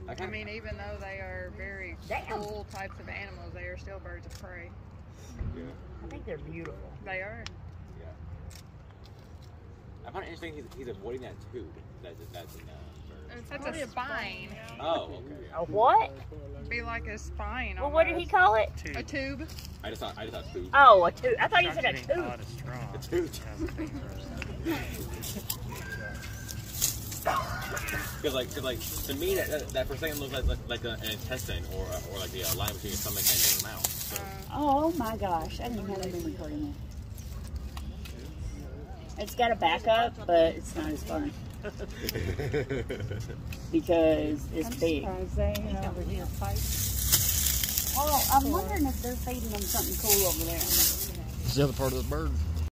I mean, even though they are very cool types of animals, they are still birds of prey. Yeah. I think they're beautiful. They are. Yeah. I find it interesting he's avoiding that tube. That's in bird. That's a spine. Oh, okay. A what? It'd be like a spine. Well, what did he call it? A tube. I just thought tube. Oh, a tube. I thought you said a tube. A tube. Because like to me that for a second looks like an intestine or like the line between your stomach and your mouth. So. Oh my gosh, I didn't have a memory card in it. It's got a backup, but it's not as fun because it's big. Oh, I'm wondering if they're feeding them something cool over there. This is the other part of the bird.